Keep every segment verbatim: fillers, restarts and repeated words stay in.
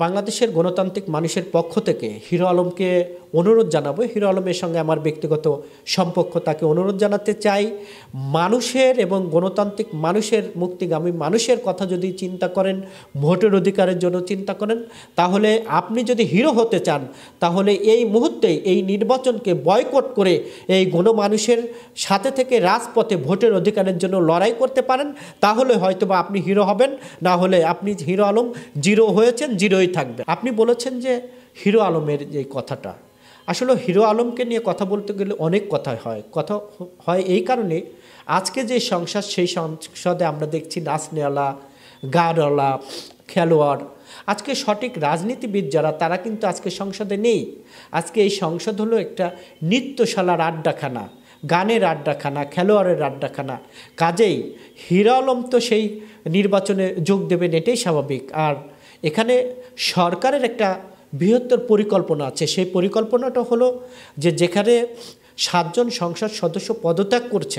বাংলাদেশের গণতান্ত্রিক মানুষের পক্ষ থেকে হিরো আলমকে অনুরোধ জানাবো। হিরো আলমের সঙ্গে আমার ব্যক্তিগত সম্পর্ক, তাকে অনুরোধ জানাতে চাই, মানুষের এবং গণতান্ত্রিক মানুষের, মুক্তিগামী মানুষের কথা যদি চিন্তা করেন, ভোটের অধিকারের জন্য চিন্তা করেন, তাহলে আপনি যদি হিরো হতে চান তাহলে এই মুহূর্তে এই নির্বাচনকে বয়কট করে এই গণমানুষের সাথে থেকে রাজপথে ভোটের অধিকারের জন্য লড়াই করতে পারেন, তাহলে হয়তোবা আপনি হিরো হবেন। না হলে আপনি হিরো আলম জিরো হয়েছেন, জিরোই থাকবে। আপনি বলেছেন যে হিরো আলমের যে কথাটা, আসলে হিরো আলমকে নিয়ে কথা বলতে গেলে অনেক কথা হয়। কথা হয় এই কারণে, আজকে যে সংসদ, সেই সংসদে আমরা দেখছি নাচনেওয়ালা, গানওয়ালা, খেলোয়াড়, আজকে সঠিক রাজনীতিবিদ যারা, তারা কিন্তু আজকে সংসদে নেই। আজকে এই সংসদ হলো একটা নৃত্যশালার আড্ডাখানা, গানের আড্ডাখানা, খেলোয়াড়ের আড্ডাখানা। কাজেই হিরো আলম তো সেই নির্বাচনে যোগ দেবেন, এটাই স্বাভাবিক। আর এখানে সরকারের একটা বৃহত্তর পরিকল্পনা আছে। সেই পরিকল্পনাটা হলো যে যেখানে সাতজন সংসদ সদস্য পদত্যাগ করছে,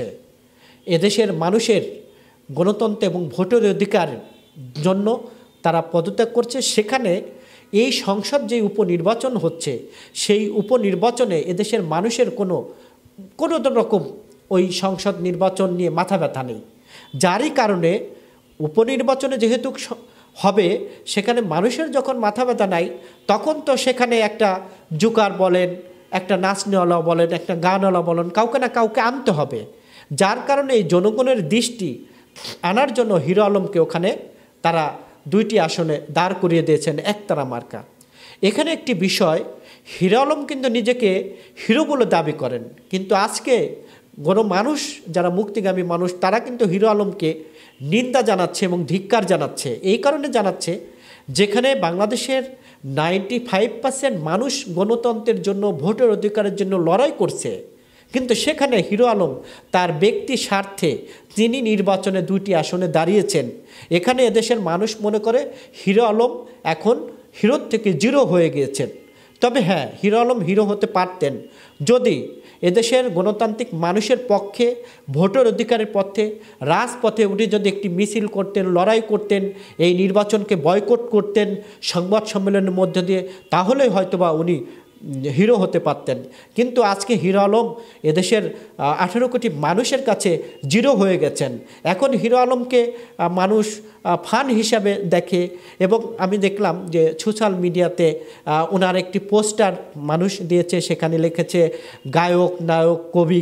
এদেশের মানুষের গণতন্ত্র এবং ভোটের অধিকারের জন্য তারা পদত্যাগ করছে, সেখানে এই সংসদ যে উপনির্বাচন হচ্ছে, সেই উপনির্বাচনে এদেশের মানুষের কোনো কোনো রকম ওই সংসদ নির্বাচন নিয়ে মাথা ব্যথা নেই। যারই কারণে উপনির্বাচনে যেহেতু হবে, সেখানে মানুষের যখন মাথা ব্যথা নাই, তখন তো সেখানে একটা জুকার বলেন, একটা নাচনেওয়ালা বলেন, একটা গানওয়ালা বলেন, কাউকে না কাউকে আনতে হবে। যার কারণে এই জনগণের দৃষ্টি আনার জন্য হিরো আলমকে ওখানে তারা দুইটি আসনে দাঁড় করিয়ে দিয়েছেন একতারা মার্কা। এখানে একটি বিষয়, হিরো আলম কিন্তু নিজেকে হিরো বলে দাবি করেন, কিন্তু আজকে গণমানুষ যারা মুক্তিগামী মানুষ, তারা কিন্তু হিরো আলমকে নিন্দা জানাচ্ছে এবং ধিক্কার জানাচ্ছে। এই কারণে জানাচ্ছে, যেখানে বাংলাদেশের নাইনটি ফাইভ পার্সেন্ট মানুষ গণতন্ত্রের জন্য, ভোটের অধিকারের জন্য লড়াই করছে, কিন্তু সেখানে হিরো আলম তার ব্যক্তি স্বার্থে তিনি নির্বাচনে দুইটি আসনে দাঁড়িয়েছেন। এখানে এদেশের মানুষ মনে করে হিরো আলম এখন হিরোর থেকে জিরো হয়ে গিয়েছেন। তবে হ্যাঁ, হিরো আলম হিরো হতে পারতেন যদি এদেশের গণতান্ত্রিক মানুষের পক্ষে, ভোটের অধিকারের পথে, রাজপথে উঠে যদি একটি মিছিল করতেন, লড়াই করতেন, এই নির্বাচনকে বয়কট করতেন সংবাদ সম্মেলনের মধ্যে দিয়ে, তাহলে হয়তোবা উনি হিরো হতে পারতেন। কিন্তু আজকে হিরো আলম এদেশের আঠেরো কোটি মানুষের কাছে জিরো হয়ে গেছেন। এখন হিরো আলমকে মানুষ ফান হিসাবে দেখে, এবং আমি দেখলাম যে সোশ্যাল মিডিয়াতে ওনার একটি পোস্টার মানুষ দিয়েছে, সেখানে লিখেছে গায়ক, নায়ক, কবি,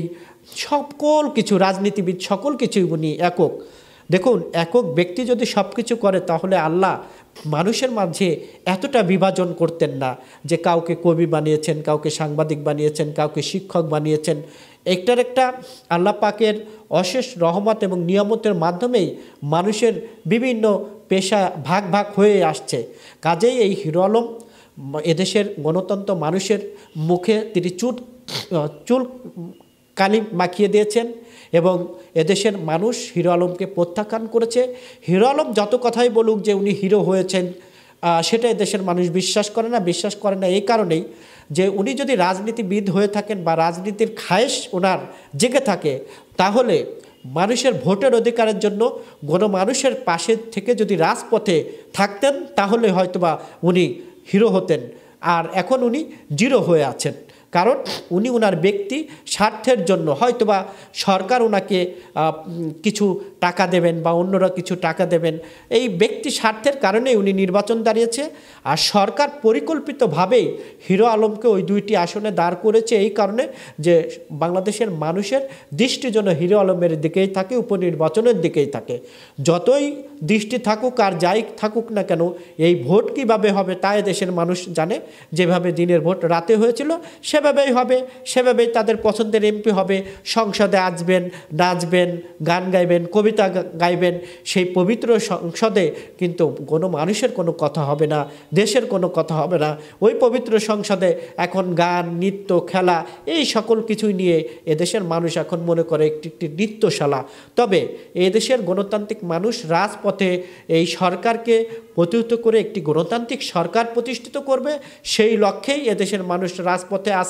সকল কিছু, রাজনীতিবিদ, সকল কিছুই উনি একক। দেখুন, একক ব্যক্তি যদি সব কিছু করে, তাহলে আল্লাহ মানুষের মাঝে এতটা বিভাজন করতেন না, যে কাউকে কবি বানিয়েছেন, কাউকে সাংবাদিক বানিয়েছেন, কাউকে শিক্ষক বানিয়েছেন। একটার একটা আল্লাহ পাকের অশেষ রহমত এবং নিয়ামতের মাধ্যমেই মানুষের বিভিন্ন পেশা ভাগ ভাগ হয়ে আসছে। কাজেই এই হিরো আলম এদেশের গণতন্ত্র মানুষের মুখে তিনি চুল চুল কালি মাখিয়ে দিয়েছেন, এবং এদেশের মানুষ হিরো আলমকে প্রত্যাখ্যান করেছে। হিরো আলম যত কথাই বলুক যে উনি হিরো হয়েছেন, সেটা এদেশের মানুষ বিশ্বাস করে না। বিশ্বাস করে না এই কারণেই যে উনি যদি রাজনীতিবিদ হয়ে থাকেন বা রাজনীতির খায়েশ ওনার জেগে থাকে, তাহলে মানুষের ভোটের অধিকারের জন্য গণমানুষের পাশে থেকে যদি রাজপথে থাকতেন, তাহলে হয়তোবা উনি হিরো হতেন। আর এখন উনি জিরো হয়ে আছেন, কারণ উনি ওনার ব্যক্তি স্বার্থের জন্য হয়তোবা সরকার ওনাকে কিছু টাকা দেবেন বা অন্যরা কিছু টাকা দেবেন, এই ব্যক্তি স্বার্থের কারণে উনি নির্বাচন দাঁড়িয়েছে। আর সরকার পরিকল্পিতভাবেই হিরো আলমকে ওই দুইটি আসনে দাঁড় করেছে, এই কারণে যে বাংলাদেশের মানুষের দৃষ্টি যেন হিরো আলমের দিকেই থাকে, উপনির্বাচনের দিকেই থাকে। যতই দৃষ্টি থাকুক আর যাই থাকুক না কেন, এই ভোট কীভাবে হবে তা দেশের মানুষ জানে। যেভাবে দিনের ভোট রাতে হয়েছিল, সেভাবেই হবে, সেভাবেই তাদের পছন্দের এমপি হবে, সংসদে আসবেন, নাচবেন, গান গাইবেন, কবিতা গাইবেন। সেই পবিত্র সংসদে কিন্তু কোনো মানুষের কোনো কথা হবে না, দেশের কোনো কথা হবে না। ওই পবিত্র সংসদে এখন গান, নৃত্য, খেলা, এই সকল কিছুই নিয়ে এদেশের মানুষ এখন মনে করে একটি একটি নৃত্যশালা। তবে এদেশের গণতান্ত্রিক মানুষ রাজপথে এই সরকারকে প্রতিহত করে একটি গণতান্ত্রিক সরকার প্রতিষ্ঠিত করবে, সেই লক্ষ্যেই এদেশের মানুষ রাজপথে আছে।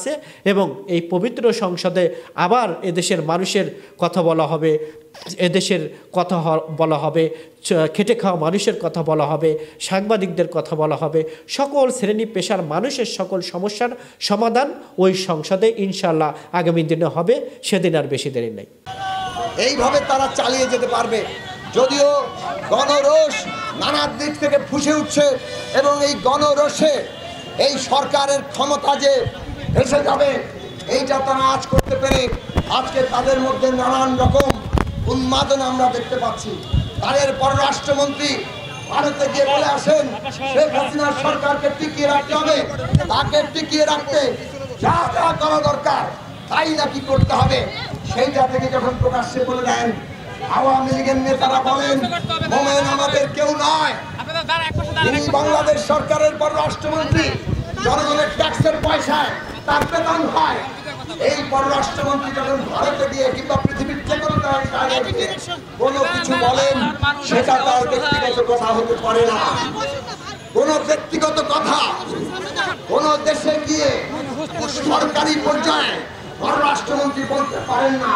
আছে এবং এই পবিত্র সংসদে আবার এদেশের মানুষের কথা বলা হবে, এদেশের কথা বলা হবে, খেটে খাওয়া মানুষের কথা বলা হবে, সাংবাদিকদের কথা বলা হবে, সকল শ্রেণী পেশার মানুষের সকল সমস্যার সমাধান ওই সংসদে ইনশাল্লাহ আগামী দিনে হবে, সেদিন আর বেশি দেরি নেই। এইভাবে তারা চালিয়ে যেতে পারবে। যদিও গণরোষ নানা দিক থেকে ফুসে উঠছে এবং এই গণরোষে এই সরকারের ক্ষমতা যে এসে যাবে এইটা তারা আজ করতে পেরে আজকে তাদের মধ্যে নানান রকম উন্মাদনা আমরা দেখতে পাচ্ছি। তাদের পররাষ্ট্রমন্ত্রী ভারতে গিয়ে বলে আসেন শেখ হাসিনার সরকারকে টিকিয়ে রাখতে হবে, তাকে টিকিয়ে রাখতে যা যা করা দরকার তাই নাকি করতে হবে। সেইটা থেকে যখন প্রকাশ্যে বলে দেন আওয়ামী লীগের নেতারা বলেন মোমেন আমাদের কেউ নয়, তিনি বাংলাদেশ সরকারের পররাষ্ট্রমন্ত্রী, জনগণের ট্যাক্সের পয়সায় তার বেতন হয়। এই পররাষ্ট্রমন্ত্রী যখন ভারতে গিয়ে কিংবা পৃথিবীর যে কোনো কোনো কিছু বলেন সেটা তার ব্যক্তিগত কথা হতে পারে না। কোনো ব্যক্তিগত কথা কোন দেশে গিয়ে সরকারি পর্যায়ে পররাষ্ট্রমন্ত্রী বলতে পারেন না।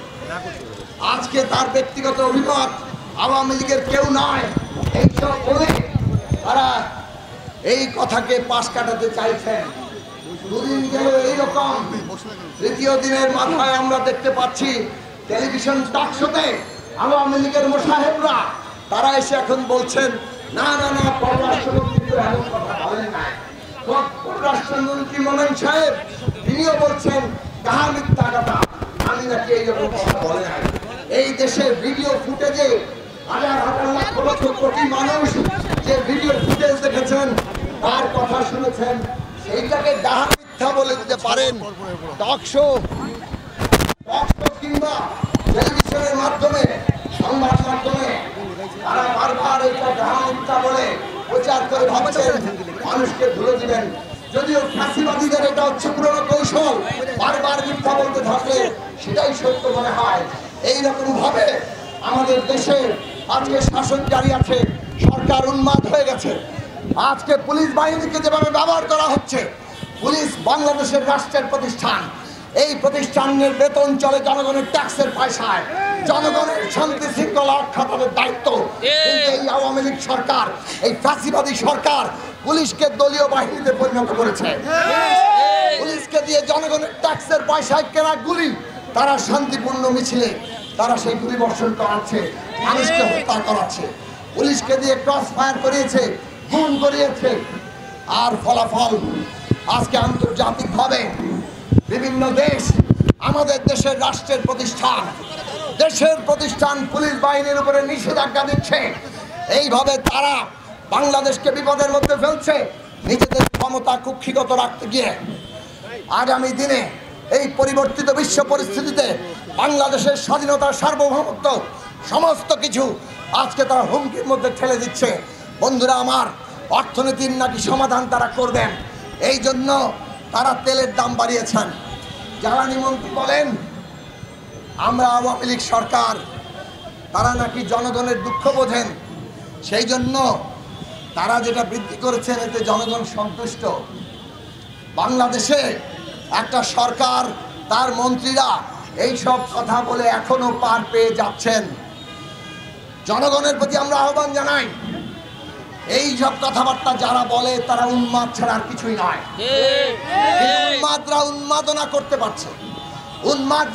আজকে তার ব্যক্তিগত অভিমত আওয়ামী লীগের কেউ নয় এইসব বলে তারা এই কথাকে পাশ কাটাতে চাইছেন। দুদিন গেল এইরকম, তৃতীয় দিনের মাথায় আমরা দেখতে পাচ্ছি টেলিভিশন টক শোতে আওয়ামী লীগের মোসাহেবরা তারা এসে এখন বলছেন না না না পররাষ্ট্রমন্ত্রী তো এমন কথা বলেন নাই। পররাষ্ট্রমন্ত্রী মোমেন সাহেব তিনিও বলছেন কাহা মিথ্যা কথা, আমি নাকি এইরকম কথা বলে নাই। এই দেশে ভিডিও ফুটেজে হাজার হাজার লক্ষ লক্ষ কোটি মানুষ যে ভিডিও ফুটেজ দেখেছেন তার কথা শুনেছেন, সেইটাকে ডাহা মিথ্যা বলে দিতে পারেন। টক শো কিংবা টেলিভিশনের মাধ্যমে সংবাদ মাধ্যমে তারা বারবার এটা ডাহা মিথ্যা বলে প্রচার করে ভাবছেন মানুষকে ধরে দিবেন। যদিও ফাঁসিবাদীদের এটা হচ্ছে পুরনো কৌশল, বারবার মিথ্যা বলতে থাকলে সেটাই সত্য মনে হয়। এইরকম ভাবে আমাদের দেশে আজকে শাসন জারি আছে, সরকার উন্মাদ হয়ে গেছে। আজকে পুলিশ বাহিনীকে যেভাবে ব্যবহার করা হচ্ছে, পুলিশ বাংলাদেশের রাষ্ট্রের প্রতিষ্ঠান, এই প্রতিষ্ঠানের বেতন চলে জনগণের ট্যাক্সের পয়সায়, জনগণের শান্তি শৃঙ্খলা রক্ষা তাদের দায়িত্ব। কিন্তু এই আওয়ামী লীগ সরকার, এই ফাঁসিবাদী সরকার পুলিশকে দলীয় বাহিনীতে পরিণত করেছে। পুলিশকে দিয়ে জনগণের ট্যাক্সের পয়সায় কেনা গুলি তারা শান্তিপূর্ণ মিছিলে তারা সেই গুলি বর্ষণ করাচ্ছে, মানুষকে হত্যা করাচ্ছে। পুলিশকে দিয়ে ক্রস ফায়ার করিয়েছে, গুম করিয়েছে। আর ফলাফল আজকে আন্তর্জাতিকভাবে বিভিন্ন দেশ আমাদের দেশের রাষ্ট্রের প্রতিষ্ঠান, দেশের প্রতিষ্ঠান পুলিশ বাহিনীর উপরে নিষেধাজ্ঞা দিচ্ছে। এইভাবে তারা বাংলাদেশকে বিপদের মধ্যে ফেলছে নিজেদের ক্ষমতা কুক্ষিগত রাখতে গিয়ে। আগামী দিনে এই পরিবর্তিত বিশ্ব পরিস্থিতিতে বাংলাদেশের স্বাধীনতা, সার্বভৌমত্ব সমস্ত কিছু আজকে তারা হুমকির মধ্যে ঠেলে দিচ্ছে। বন্ধুরা আমার, অর্থনীতির নাকি সমাধান তারা করবেন, এই জন্য তারা তেলের দাম বাড়িয়েছেন। জ্বালানি মন্ত্রী বলেন আমরা আওয়ামী লীগ সরকার, তারা নাকি জনগণের দুঃখ বোঝেন, সেই জন্য তারা যেটা বৃদ্ধি করেছেন এতে জনগণ সন্তুষ্ট। বাংলাদেশে একটা সরকার, তার মন্ত্রীরা এই সব কথা বলে এখনো পার পেয়ে যাচ্ছেন। জনগণের প্রতি আমরা আহ্বান জানাই, এই সব কথাবার্তা যারা বলে তারা উন্মাদ ছাড়া আর কিছুই নয়। উন্মাদরা উন্মাদনা করতে পারছে, উন্মাদ